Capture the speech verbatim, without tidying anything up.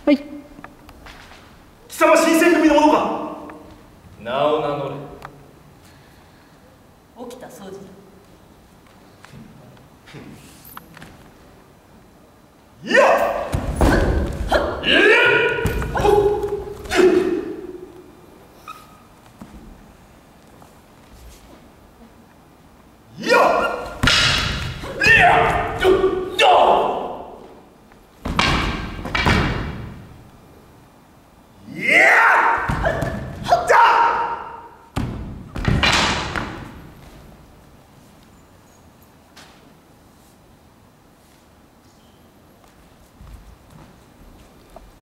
はい。 貴様新選組の者か。 名を名乗れ。 沖田総司だ。 いや